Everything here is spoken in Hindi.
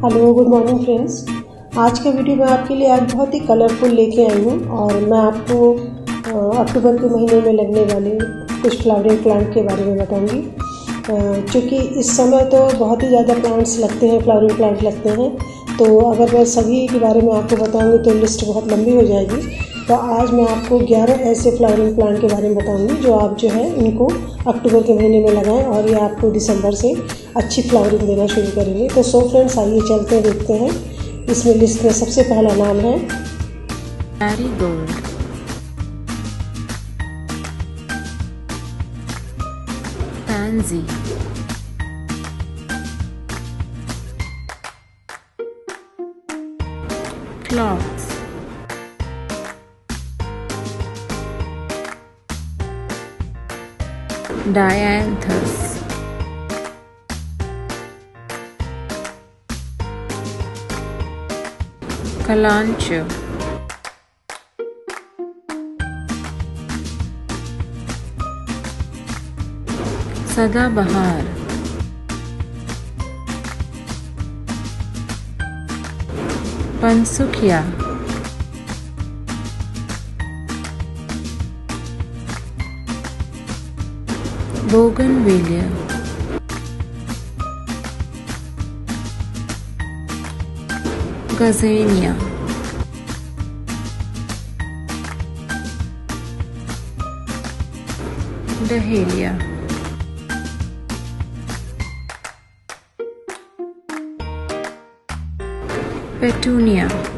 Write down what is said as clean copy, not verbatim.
Hello good morning friends. आज के वीडियो में आपके लिए आज बहुत ही कलरफुल लेके आई हूँ और मैं आपको अक्टूबर के महीने में लगने वाले कुछ फ्लावरिंग प्लांट के बारे में बताऊंगी। क्योंकि इस समय तो बहुत ही ज़्यादा प्लांट्स लगते हैं, फ्लावरिंग प्लांट लगते हैं, तो अगर मैं सभी के बारे में आपको बताऊंगी तो लिस्ट बहुत लंबी हो जाएगी। तो आज मैं आपको 11 ऐसे फ्लावरिंग प्लांट के बारे में बताऊंगी जो आप जो है इनको अक्टूबर के महीने में लगाएं और ये आपको दिसंबर से अच्छी फ्लावरिंग देना शुरू करेंगे। तो सो फ्रेंड्स, आइए चलते हैं, देखते हैं। इसमें लिस्ट में सबसे पहला नाम है marigold, pansy, phlox, dianthus, kalanchoe, सदाबहार, पंसुखिया, बोगनवेलिया, गज़ेनिया, डहेलिया, पेटूनिया,